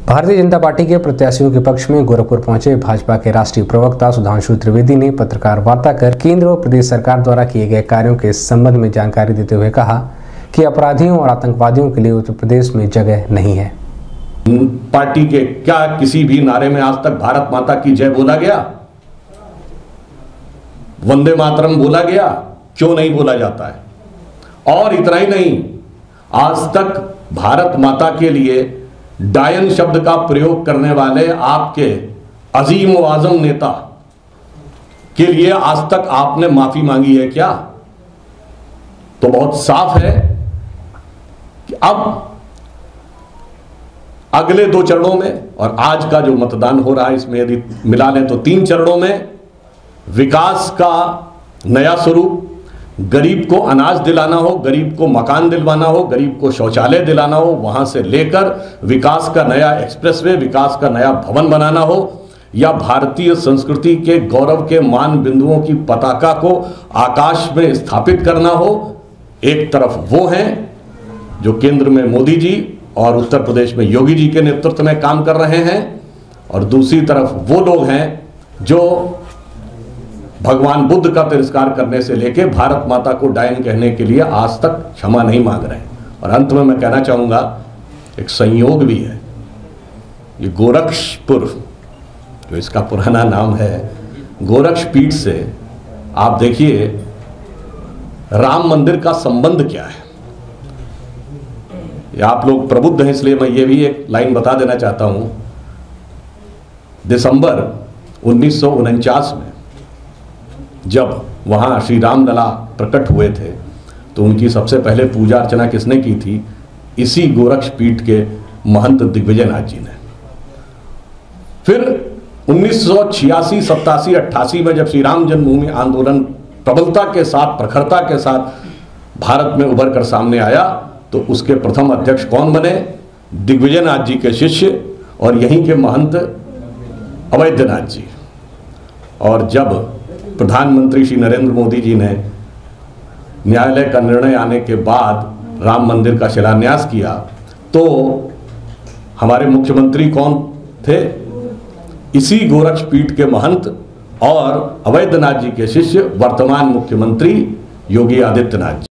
Bharatiya Janata party के प्रत्याशियों के पक्ष में गोरखपुर पहुंचे भाजपा के राष्ट्रीय प्रवक्ता सुधांशु त्रिवेदी ने पत्रकार वार्ता कर केंद्र और प्रदेश सरकार द्वारा किए गए कार्यों के संबंध में जानकारी देते हुए कहा कि अपराधियों और आतंकवादियों के लिए उत्तर प्रदेश में जगह नहीं है। पार्टी के क्या किसी भी नारे में आज तक भारत माता की जय बोला गया? वंदे मातरम बोला गया? क्यों नहीं बोला जाता है? और इतना ही नहीं, आज तक भारत माता के लिए डायन शब्द का प्रयोग करने वाले आपके अजीम व आजम नेता के लिए आज तक आपने माफी मांगी है क्या? तो बहुत साफ है कि अब अगले 2 चरणों में और आज का जो मतदान हो रहा है इसमें यदि मिला लें तो 3 चरणों में विकास का नया स्वरूप, गरीब को अनाज दिलाना हो, गरीब को मकान दिलवाना हो, गरीब को शौचालय दिलाना हो, वहां से लेकर विकास का नया एक्सप्रेसवे, विकास का नया भवन बनाना हो, या भारतीय संस्कृति के गौरव के मान बिंदुओं की पताका को आकाश में स्थापित करना हो। एक तरफ वो हैं जो केंद्र में मोदी जी और उत्तर प्रदेश में योगी जी के नेतृत्व में काम कर रहे हैं, और दूसरी तरफ वो लोग हैं जो भगवान बुद्ध का तिरस्कार करने से लेकर भारत माता को डायन कहने के लिए आज तक क्षमा नहीं मांग रहे हैं। और अंत में मैं कहना चाहूंगा, एक संयोग भी है, ये गोरक्षपुर जो इसका पुराना नाम है, गोरक्षपीठ से आप देखिए राम मंदिर का संबंध क्या है। आप लोग प्रबुद्ध हैं इसलिए मैं ये भी एक लाइन बता देना चाहता हूं। दिसंबर 1949 में जब वहाँ श्री राम लला प्रकट हुए थे तो उनकी सबसे पहले पूजा अर्चना किसने की थी? इसी गोरक्षपीठ के महंत दिग्विजय नाथ जी ने। फिर 1986, 87, 88 में जब श्री राम जन्मभूमि आंदोलन प्रबलता के साथ, प्रखरता के साथ भारत में उभर कर सामने आया तो उसके प्रथम अध्यक्ष कौन बने? दिग्विजय नाथ जी के शिष्य और यहीं के महंत अवैधनाथ जी। और जब प्रधानमंत्री श्री नरेंद्र मोदी जी ने न्यायालय का निर्णय आने के बाद राम मंदिर का शिलान्यास किया तो हमारे मुख्यमंत्री कौन थे? इसी गोरक्षपीठ के महंत और अवैधनाथ जी के शिष्य वर्तमान मुख्यमंत्री योगी आदित्यनाथ जी।